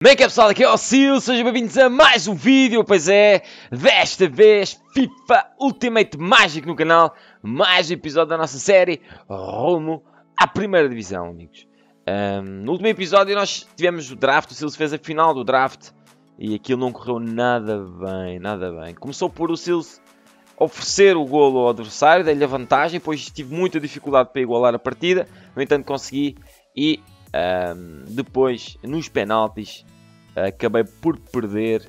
Bem que é pessoal, aqui é o Sil, sejam bem-vindos a mais um vídeo, pois é, desta vez FIFA Ultimate Magic no canal, mais um episódio da nossa série rumo à primeira divisão, amigos. No último episódio nós tivemos o draft, o Sil fez a final do draft e aquilo não correu nada bem, nada bem. Começou por o Sil oferecer o golo ao adversário, dei-lhe a vantagem, depois tive muita dificuldade para igualar a partida, no entanto consegui e... depois, nos penaltis, acabei por perder,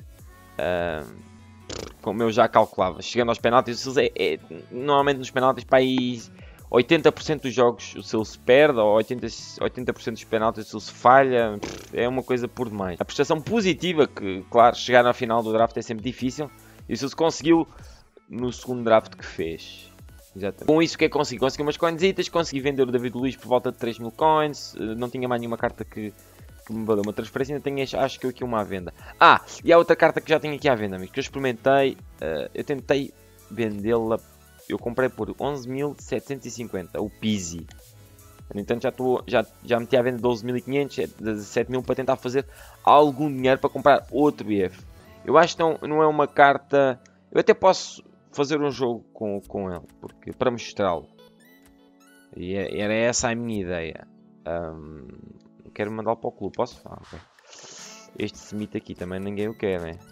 como eu já calculava. Chegando aos penaltis, normalmente nos penaltis, para aí 80% dos jogos o Sil se perde, ou 80% dos penaltis o Sil se falha, é uma coisa por demais. A prestação positiva, que claro, chegar na final do draft é sempre difícil, e o Sil conseguiu no segundo draft que fez. Exatamente. Com isso o que é que consegui? Consegui umas coinsitas, consegui vender o David Luiz por volta de 3.000 coins, não tinha mais nenhuma carta que me valeu uma transferência, ainda tenho acho que aqui uma à venda. E há outra carta que já tenho aqui à venda, amigos, que eu experimentei, eu tentei vendê-la, eu comprei por 11.750, o Pizzi. No entanto já meti à venda 12.500, 17.000 para tentar fazer algum dinheiro para comprar outro IF. Eu acho que não é uma carta, eu até posso fazer um jogo com ele, porque para mostrá-lo, e era essa a minha ideia. Quero mandá-lo para o clube, posso? Okay. Este Smith aqui também ninguém o quer, né?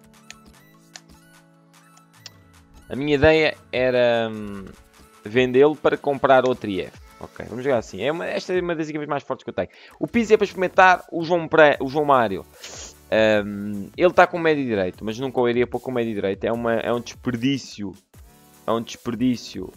A minha ideia era vendê-lo para comprar outro IF. Ok, vamos jogar assim. Esta é uma das equipas mais fortes que eu tenho. O Pizzi é para experimentar o João Mário. Ele está com o médio direito, mas nunca o iria pôr com o médio direito. É um desperdício. É um desperdício.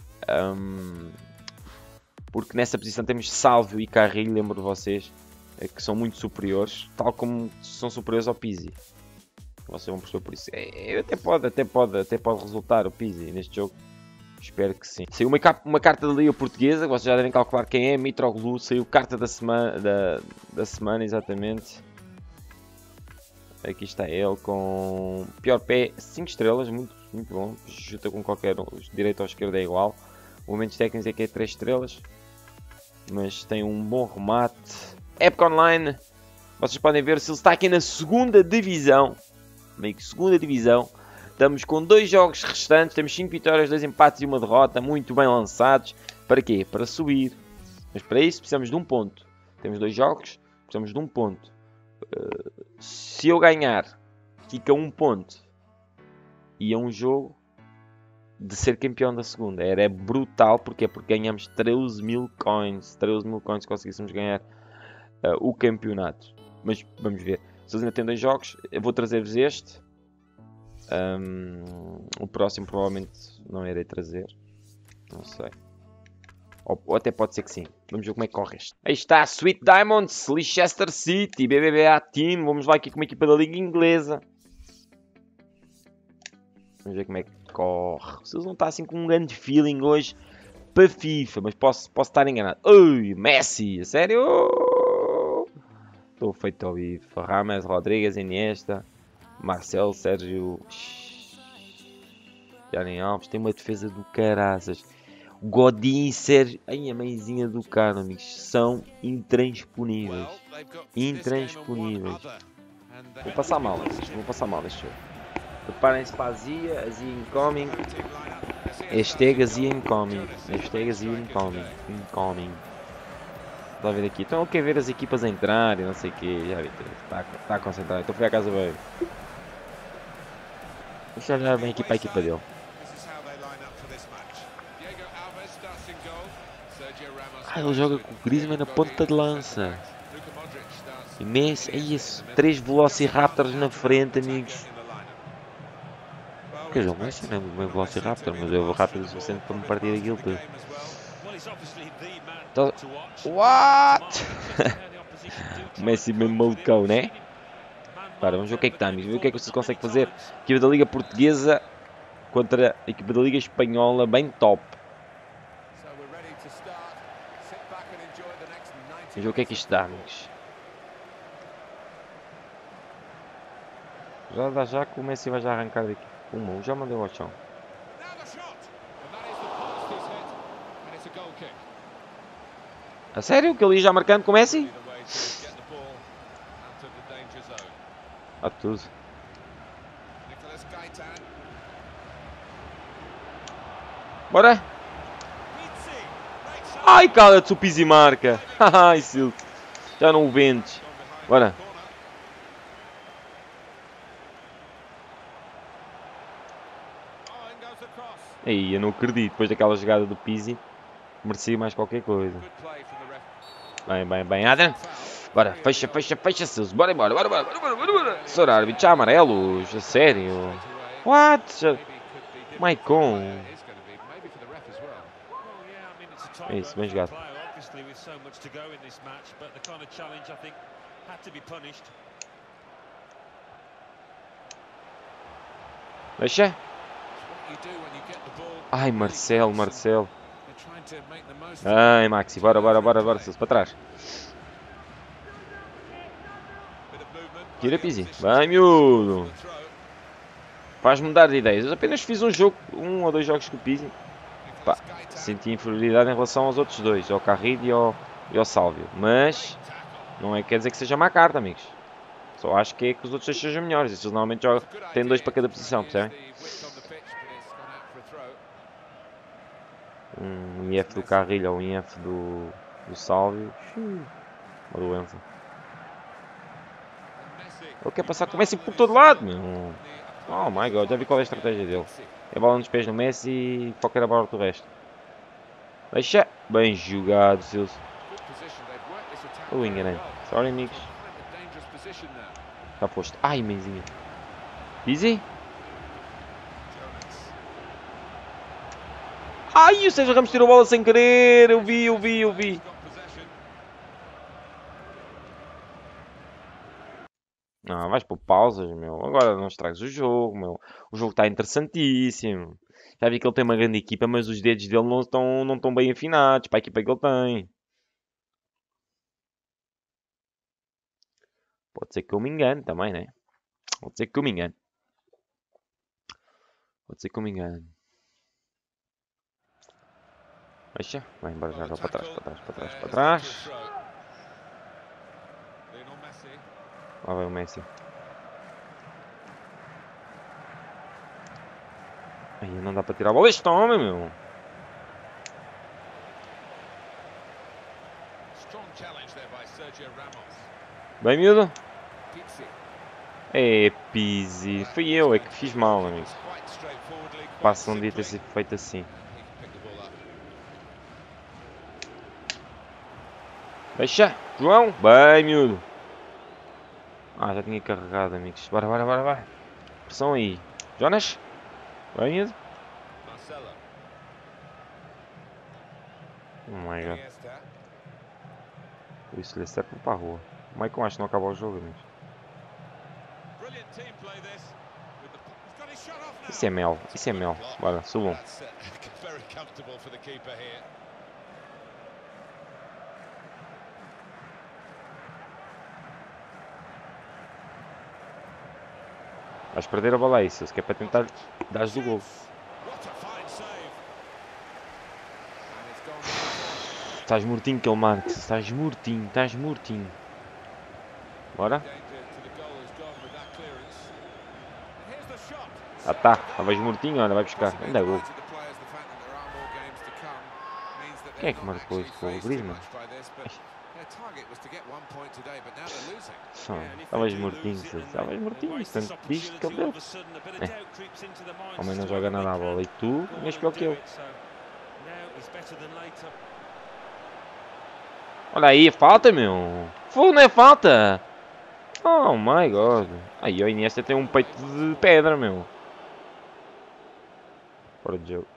Porque nessa posição temos Salvio e Carrilho, lembro vocês, que são muito superiores, tal como são superiores ao Pizzi. Vocês vão perceber por isso. Até pode resultar o Pizzi neste jogo. Espero que sim. Saiu uma carta da Liga Portuguesa, vocês já devem calcular quem é, Mitroglou. Saiu carta da semana, exatamente. Aqui está ele com pior pé, 5 estrelas, muito bom. Chuta com qualquer direito ou esquerda é igual. Movimentos técnicos é que é 3 estrelas, mas tem um bom remate. Época Online, vocês podem ver se ele está aqui na segunda divisão. Meio que segunda divisão. Estamos com 2 jogos restantes, temos 5 vitórias, 2 empates e 1 derrota, muito bem lançados. Para quê? Para subir. Mas para isso precisamos de um ponto. Temos 2 jogos, precisamos de um ponto. Se eu ganhar, fica 1 ponto e é um jogo de ser campeão da segunda. Era brutal, porque ganhamos 13.000 coins. 13.000 coins se conseguíssemos ganhar o campeonato. Mas vamos ver. Se eles ainda têm 2 jogos, eu vou trazer-vos este. O próximo provavelmente não irei trazer. Não sei. Ou até pode ser que sim. Vamos ver como é que corre este. Aí está, Sweet Diamonds, Leicester City, BBVA Team. Vamos lá aqui com uma equipa da Liga Inglesa. Vamos ver como é que corre. Vocês não estão assim com um grande feeling hoje para FIFA, mas posso estar enganado. Ui, Messi, a sério? Estou feito ao vivo. Rames, Rodrigues, Iniesta, Marcelo, Sérgio, Dani Alves. Tem uma defesa do caraças. Godin, Sérgio, ai, a mãezinha do cara, amigos, são intransponíveis. Intransponíveis. Vou passar mal este jogo. Preparem-se para a Azia incoming. Hashtag Azia incoming. Incoming. Estão a ver aqui. Estão a ver as equipas a entrar e não sei o que. Já vi. Está a concentrar. Então fui à casa bem. Deixa eu olhar bem aqui para a equipa dele. Ele joga com o Griezmann na ponta de lança. E Messi, é isso. 3 Velociraptors na frente, amigos. Quer dizer, o Messi não é bem Velociraptor, mas eu vou rápido o suficiente para me partir aquilo tudo. Então, what? O Messi mesmo malucão, né? Para, vamos ver o que é que está, amigos. Vamos ver o que é que vocês conseguem fazer. A equipa da Liga Portuguesa contra a equipa da Liga Espanhola, bem top. Vamos ver o que é que isto dá, amigos. Já que o Messi vai já arrancar daqui. Já mandei ao chão. A sério? Que ele ia já marcando com o Messi? Há tudo. Bora! Ai, cala-te, o Pizzi marca! Ai, Silk. Já não o vendes. Bora. Aí, eu não acredito. Depois daquela jogada do Pizzi, merecia mais qualquer coisa. Bem, bem, bem. Adam. Bora, fecha, fecha, fecha, Silk. Bora, bora, bora, bora, bora, bora, bora. Senhor árbitro, já amarelos? A sério? What? Maicon. É isso, bem jogado. Deixa. Ai, Marcelo, Marcelo. Ai, Maxi, bora, bora, bora, bora, Silso, para trás. Tira, Pizzi. Vai, miúdo. Faz mudar de ideias. Eu apenas fiz um jogo, um ou dois jogos com o Pizzi. Pá, senti inferioridade em relação aos outros dois, ao Carrilho e ao Sálvio. Mas não é, quer dizer que seja má carta, amigos. Só acho que é que os outros dois sejam melhores. Estes normalmente jogam, têm dois para cada posição, percebem? Um IF do Carrilho ou um IF do Sálvio. Uma doença. Ele quer passar com o Messi por todo lado, meu. Oh my god, já vi qual é a estratégia dele. É a bola nos pés no Messi e foca a bola do resto. Deixa. Bem jogado, Silso. Enganei. Sorry, amigos. Já foste. Ai, mãezinha. Easy. Ai, o Sérgio Ramos tirou a bola sem querer. Eu vi, eu vi, eu vi. Não, vais por pausas, meu. Agora não estragues o jogo, meu. O jogo está interessantíssimo. Já vi que ele tem uma grande equipa, mas os dedos dele não estão bem afinados para a equipa que ele tem. Pode ser que eu me engane também, né? Pode ser que eu me engane. Pode ser que eu me engane. Deixa. Vai embora já para trás, para trás, para trás, para trás. Lá vai o Messi. Aí não dá para tirar a bola. Este homem, meu. Bem, miúdo. É, Pizzi. Fui eu, é que fiz mal, amigo. Passo não devia ter sido feito assim. Deixa. João. Bem, miúdo. Ah, já tinha carregado, amigos. Bora, bora, bora, bora. Pressão aí. Jonas. Bem, miúdo. Oh my god. Isso lhe serve para a rua. O Maicon acho que não acaba o jogo, amigos. Isso é mel. Isso é mel. Bora, subam. Vais perder a bola aí, se que é para tentar dar do gol. Estás mortinho, que ele marca. Estás mortinho, estás mortinho. Bora. Ah tá, estavas mortinho, olha, vai buscar. Ainda é gol. Quem é que marcou este gol? Griezmann? Estavas mortinho, estavas mortinho. Tanto disto que ele deu. O homem não joga nada à bola. E tu, és pior que eu. Olha aí, falta, meu. Fogo, não é falta. Oh my god. Aí, o Iniesta tem um peito de pedra, meu. Fora de jogo.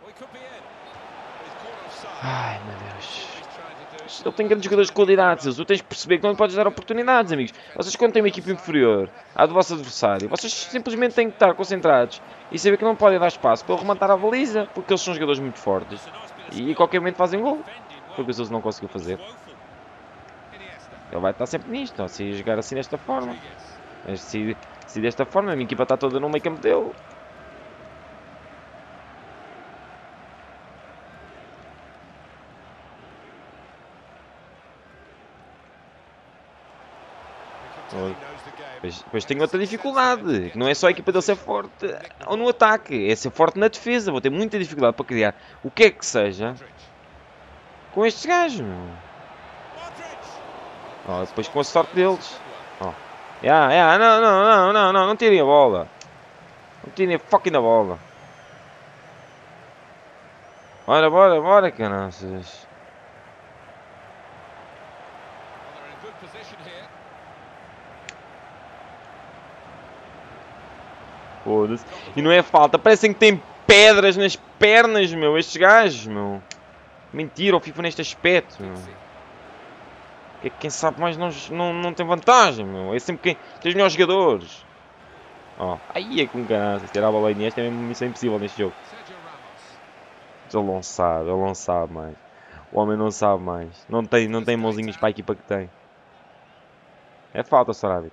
Ai, meu Deus. Ele tem grandes jogadores de qualidade. Tu tens que perceber que não podes dar oportunidades, amigos. Vocês, quando têm uma equipa inferior à do vosso adversário, vocês simplesmente têm que estar concentrados e saber que não podem dar espaço para ele rematar a baliza, porque eles são jogadores muito fortes. E a qualquer momento fazem gol. Foi o que eles não conseguiu fazer. Ele vai estar sempre nisto, ó, se jogar assim desta forma. Mas se desta forma, a minha equipa está toda no meio campo dele. Depois tenho outra dificuldade, que não é só a equipa dele ser forte ou no ataque, é ser forte na defesa. Vou ter muita dificuldade para criar o que é que seja com estes gajos, meu. Oh, depois com a sorte deles. Oh. Não tirem a bola. Não tirem a fucking da bola. Bora, caraças. Foda-se. E não é falta, parecem que têm pedras nas pernas, meu, estes gajos, meu. Mentira, o FIFA neste aspecto, meu. Quem sabe mais não tem vantagem, meu. É sempre quem os melhores jogadores. Oh, aí é com caraças. Tirar a bola aí nesta é mesmo missão impossível neste jogo. Ele não sabe mais. O homem não sabe mais. Não tem mãozinhas para a equipa que tem. É falta, Sarabit.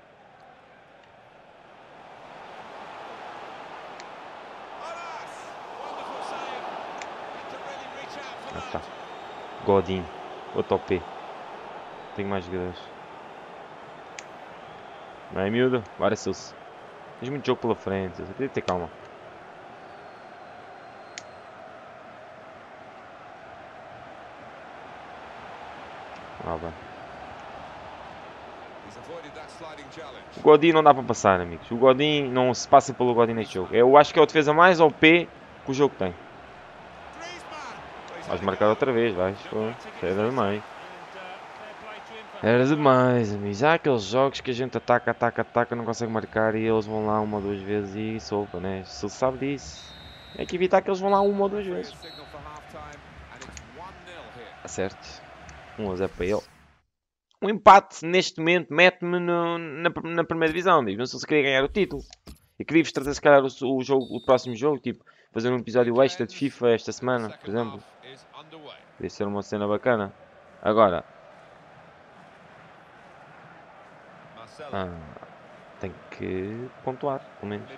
Ah, tá. Godin. Outro OP. Tenho mais jogadores. Não é, miúdo? Bora, Silce. Tens muito jogo pela frente. Tem que ter calma. Ah, bem. O Godin não dá para passar, amigos. O Godin não se passa pelo Godin neste jogo. Eu acho que é a defesa mais OP que o jogo tem. Vais marcar outra vez, vais. Era demais. Era demais, amigos. Há aqueles jogos que a gente ataca, não consegue marcar e eles vão lá uma ou duas vezes e solta, né? Se ele sabe disso, é que evitar que eles vão lá uma ou duas vezes. Acerto. 1-0 para ele. Um empate neste momento mete-me na primeira divisão, amigos. Não sei se queria ganhar o título. Eu queria-vos trazer se calhar o próximo jogo, tipo, fazer um episódio extra de FIFA esta semana, por exemplo. Podia ser uma cena bacana. Agora, tem que pontuar, pelo menos.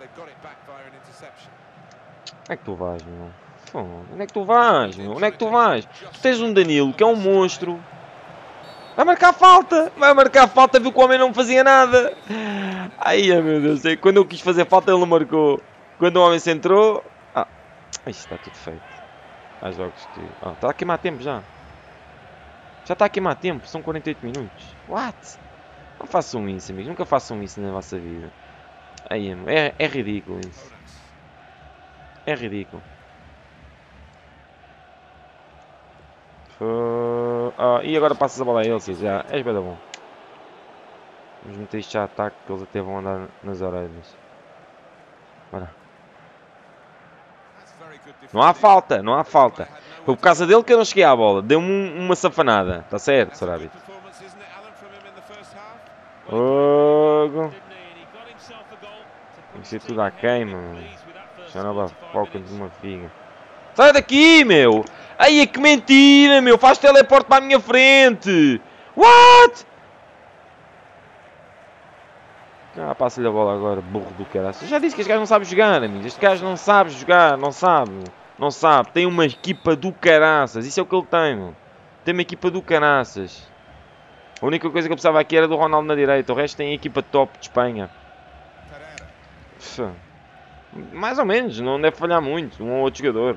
Onde é que tu vais, meu? Onde é que tu vais, meu? Onde é que tu vais? Tu tens um Danilo que é um monstro. Vai marcar falta! Vai marcar falta, viu que o homem não fazia nada. Ai, meu Deus, quando eu quis fazer falta ele não marcou. Quando o homem se entrou... Isto está tudo feito. Há jogos que... está a queimar tempo já. Já está a queimar tempo, são 48 minutos. What? Não façam isso, amigos. Nunca façam isso na vossa vida. Aí, é ridículo isso. É ridículo. E agora passas a bola a eles, já. És bem da bom. Vamos meter isto já a ataque, que eles até vão andar nas orelhas. Bora. Não há falta, não há falta. Foi por causa dele que eu não cheguei à bola. Deu-me uma safanada. Está certo, Sarabit? Fogo. Tem que ser tudo à queima, mano. Já não foca de uma figa. Sai daqui, meu! Ai, que mentira, meu! Faz teleporte para a minha frente! What? Passa-lhe a bola agora, burro do caralho. Já disse que este gajo não sabe jogar, amigos. Este gajo não sabe jogar, não sabe. Não sabe. Tem uma equipa do caraças. Isso é o que ele tem, meu. Tem uma equipa do caraças. A única coisa que eu precisava aqui era do Ronaldo na direita. O resto tem a equipa top de Espanha. Mais ou menos. Não deve falhar muito. Um ou outro jogador.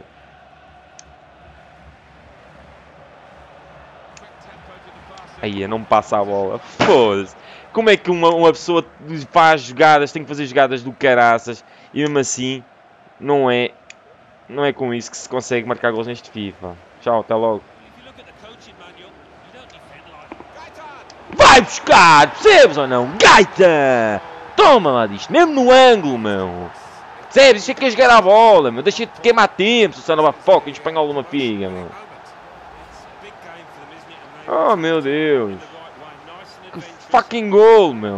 Aí, não me passa a bola. Foda-se. Como é que uma pessoa faz jogadas, tem que fazer jogadas do caraças e mesmo assim não é com isso que se consegue marcar gols neste FIFA. Tchau, até logo. Vai buscar, percebes ou não? Gaita! Toma lá disto, mesmo no ângulo, meu. Percebes? Isto é que é jogar a bola, meu. Deixa de queimar tempo, se não vai foca em espanhol uma figa, meu. Oh, meu Deus. Que fucking gol, meu.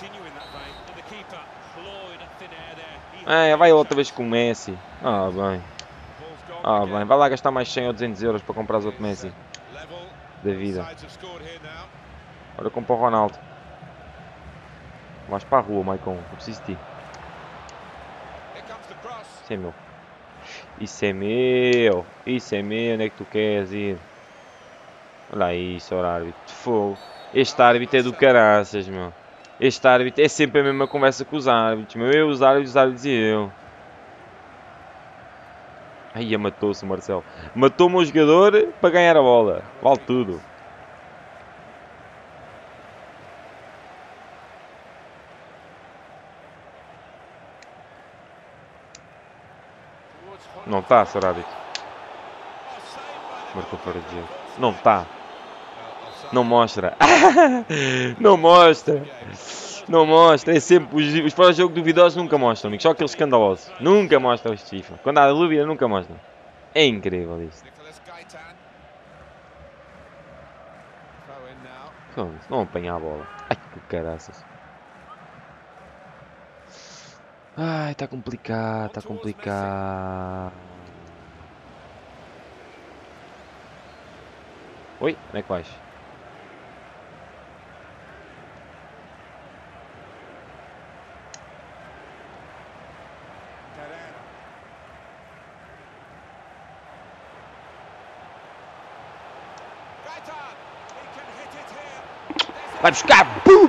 Vai outra vez com o Messi. Bem. Bem. Vai lá gastar mais 100 ou 200 euros para comprar outro Messi. Da vida. Agora compra o Ronaldo. Vais para a rua, Maicon. Eu preciso de ti. Isso é meu. Isso é meu. Isso é meu. Onde é que tu queres ir? Olha isso, o árbitro. Fogo. Este árbitro é do caraças, meu. Este árbitro é sempre a mesma conversa com os árbitros, meu. Eu, os árbitros e eu. Aí matou-se o Marcelo. Matou o meu jogador para ganhar a bola. Vale tudo. Não está, Sr. árbitro. Marcou fora de jogo. Não está. Não mostra. Não mostra. Não mostra. É sempre os fora-jogo duvidosos nunca mostram, amigos. Só aqueles escandalosos. Nunca mostram este FIFA. Quando há dúvida, nunca mostram. É incrível isto. Não apanha a bola. Ai, que caraças. Ai, está complicado, está complicado. Oi, como é que vais? Vai buscar!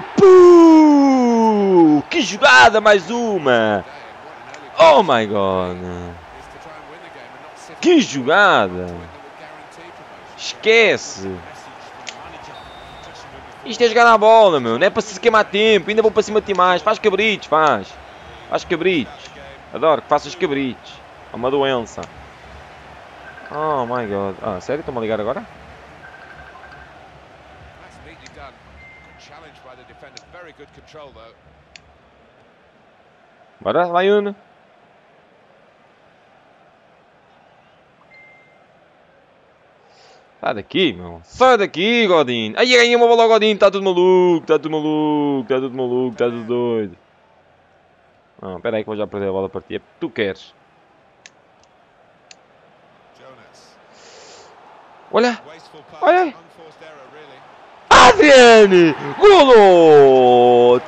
Pupu! Que jogada, mais uma! Oh my god! Que jogada! Esquece! Isto é jogar na bola, meu. Não é para se queimar tempo. Ainda vou para cima de ti mais. Faz cabritos, faz. Faz cabritos. Adoro que faças cabritos. É uma doença. Oh my god. Ah, sério? Estão-me a ligar agora? Bora, Laiune. Sai daqui, meu. Sai daqui, Godinho. Aí ganhei uma bola ao Godinho. Está tudo maluco. Está tudo maluco. Está tudo maluco. Está tudo doido. Não, espera aí que vou já perder a bola para ti. É porque tu queres. Olha. Olha. Adriane. Golo.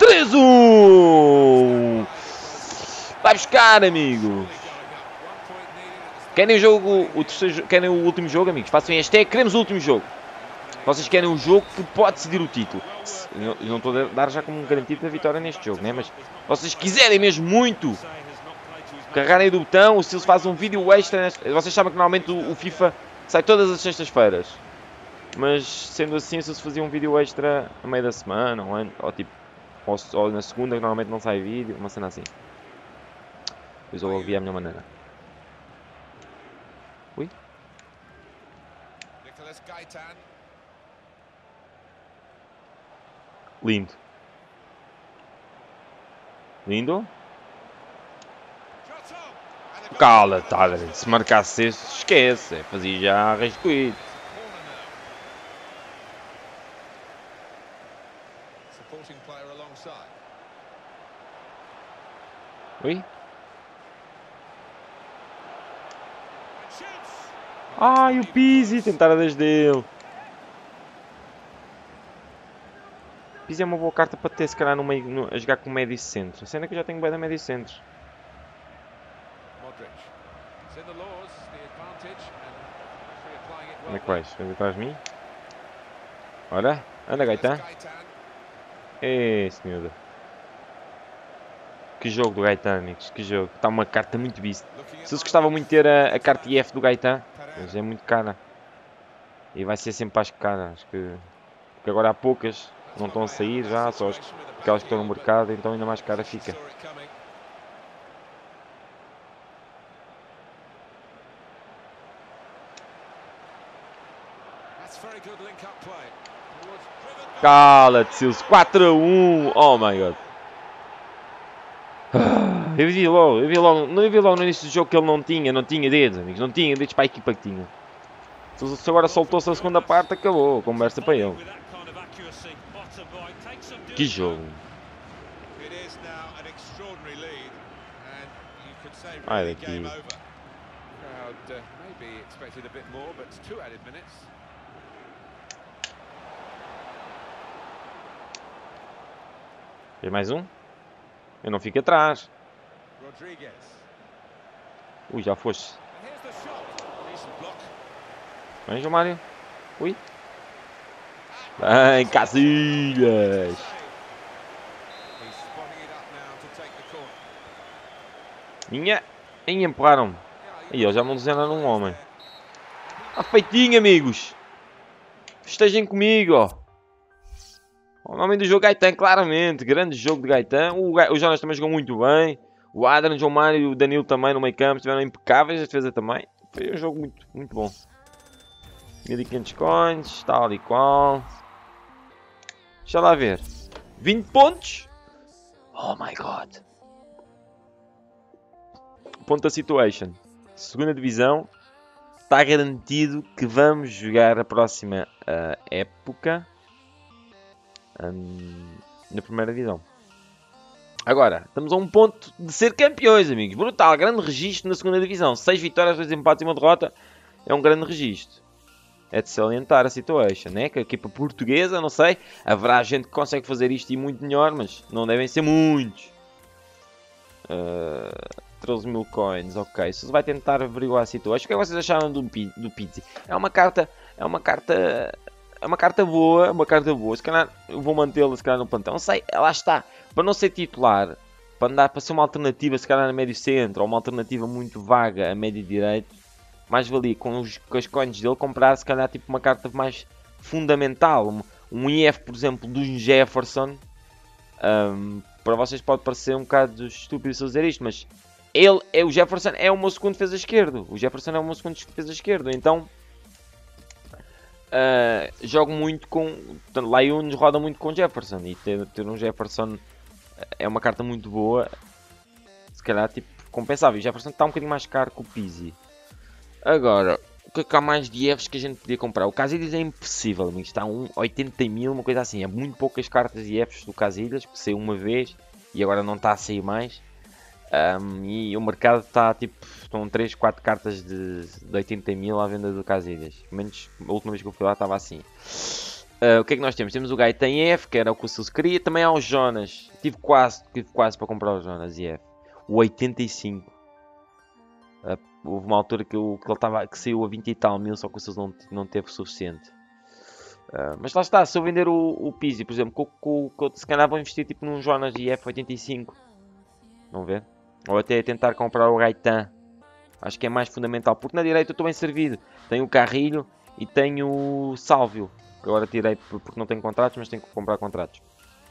3-1. Vai buscar, amigos. Querem o jogo, o terceiro, querem o último jogo, amigos? Façam hashtag, queremos o último jogo. Vocês querem um jogo que pode decidir o título. Eu não estou a dar já como um garantido da vitória neste jogo, né? Mas vocês quiserem mesmo muito carregarem do botão, o Silvio faz um vídeo extra. Vocês sabem que normalmente o FIFA sai todas as sextas-feiras. Mas sendo assim, se se fazia um vídeo extra a meio da semana, ou tipo, ou na segunda, que normalmente não sai vídeo, uma cena assim. Depois eu ouvi a minha maneira. Ui. Lindo. Lindo. Cala, tá, se marcasse este, esquece. Fazia já rascuído. Oi? Ai, o Pizzi, tentar desde dele. Pizzi é uma boa carta para ter, se calhar, no meio, a jogar com médio centro. A cena é que eu já tenho bem da médio centro. Como é que vais? Vens atrás de mim? Ora, anda, Gaetan. Senhor. Que jogo do Gaetan, amigos. Que jogo. Está uma carta muito vista. Se eles gostavam muito de ter a carta IF do Gaetan, mas é muito cara. E vai ser sempre mais cara. Acho que... Porque agora há poucas. Não estão a sair já. Só aquelas que estão no mercado. Então ainda mais cara fica. Cala-te, Silvio. 4-1. Oh my god. Eu vi logo no início do jogo que ele não tinha dedos, amigos. Não tinha dedos para a equipa que tinha. Se agora soltou-se a segunda parte, acabou. A conversa para ele. Que jogo. Ai daqui. Tem mais um? Eu não fico atrás. Ui, já foste. Vem, João Mário. Ui. Bem, Casilhas. Minha. Em empurraram-me. E eles já não desenharam um homem. Está feitinho, amigos. Estejam comigo, ó. O nome do jogo Gaetan, claramente. Grande jogo de Gaetan. O Jonas também jogou muito bem. O Adrian, o João Mário e o Danilo também no meio campo estiveram impecáveis. A defesa também. Foi um jogo muito, muito bom. 1500 coins, tal e qual. Deixa lá ver. 20 pontos. Oh my god. Ponto da situation. Segunda divisão. Está garantido que vamos jogar a próxima época na primeira divisão. Agora, estamos a um ponto de ser campeões, amigos. Brutal, grande registro na segunda divisão. 6 vitórias, 2 empates e 1 derrota. É um grande registro. É de salientar a situation, né? Que a equipa portuguesa, não sei. Haverá gente que consegue fazer isto e muito melhor, mas não devem ser muitos. 13 mil coins, ok. Se vai tentar averiguar a situation. O que é que vocês acharam do Pizzi? É uma carta boa. Se calhar eu vou mantê-la se calhar no plantão. Não sei, lá está. Para não ser titular, para ser uma alternativa se calhar a médio centro, ou uma alternativa muito vaga a médio direito, mais valia com as coins dele comprar se calhar tipo uma carta mais fundamental. Um IF, por exemplo, do Jefferson. Para vocês pode parecer um bocado estúpido se eu dizer isto, mas o Jefferson é o meu segundo defesa esquerdo. Então jogo muito com. Lions roda muito com Jefferson. E ter um Jefferson é uma carta muito boa. Se calhar tipo compensável. O Jefferson está um bocadinho mais caro que o Pizzi. Agora, o que é que há mais de IFs que a gente podia comprar? O Casilhas é impossível, amigos. Está a 80 mil, uma coisa assim. É muito poucas cartas de IFs do Casilhas, que saiu uma vez e agora não está a sair mais. E o mercado está tipo. Estão 3, 4 cartas de 80 mil à venda do Casilhas. Pelo menos a última vez que eu fui lá estava assim. O que é que nós temos? Temos o Gaetan IF, que era o que o Sills queria. Também há o Jonas. Tive quase para comprar o Jonas IF. O 85. Houve uma altura que saiu a 20 e tal mil, só que o Sills não teve o suficiente. Mas lá está, se eu vender o Pizzi, por exemplo, se calhar vou investir tipo num Jonas IF 85. Vão ver? Ou até tentar comprar o Gaetan. Acho que é mais fundamental, porque na direita eu estou bem servido. Tenho o Carrilho e tenho o Sálvio. Agora tirei porque não tenho contratos, mas tenho que comprar contratos.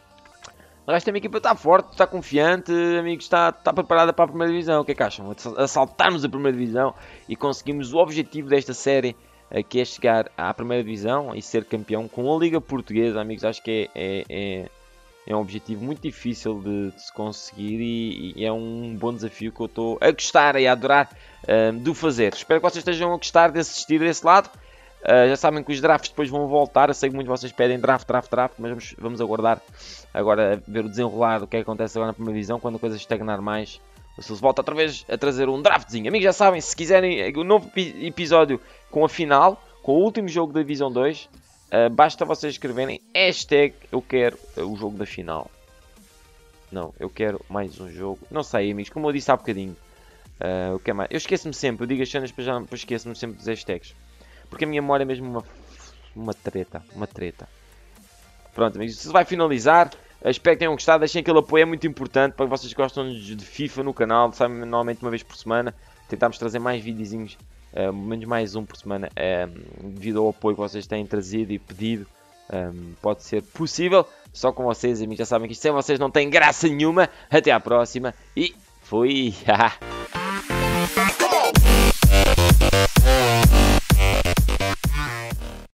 O resto da minha equipa está forte, está confiante, amigos, está preparada para a primeira divisão. O que é que acham? Assaltarmos a primeira divisão e conseguimos o objetivo desta série, que é chegar à primeira divisão e ser campeão com a Liga Portuguesa, amigos. Acho que é um objetivo muito difícil de se conseguir e é um bom desafio que eu estou a gostar e a adorar de fazer. Espero que vocês estejam a gostar de assistir desse lado. Já sabem que os drafts depois vão voltar. Eu sei que muitos de vocês pedem draft, mas vamos aguardar agora a ver o desenrolar do que acontece agora na primeira divisão. Quando a coisa estagnar mais, o Sills volta outra vez a trazer um draftzinho. Amigos, já sabem, se quiserem um novo episódio com a final, com o último jogo da Divisão 2, basta vocês escreverem hashtag eu quero o jogo da final. Não, eu quero mais um jogo. Não sei, amigos, como eu disse há bocadinho. O que é mais? Eu esqueço-me sempre, eu digo as cenas, depois esqueço-me sempre dos hashtags. Porque a minha memória é mesmo uma treta. Pronto, amigos, isso vai finalizar. Espero que tenham gostado. Deixem aquele apoio, é muito importante para que vocês gostam de FIFA no canal. Sabe, normalmente uma vez por semana. Tentámos trazer mais videozinhos, menos mais um por semana, devido ao apoio que vocês têm trazido e pedido. Pode ser possível. Só com vocês, amigos, já sabem que isto sem vocês não tem graça nenhuma. Até à próxima e fui!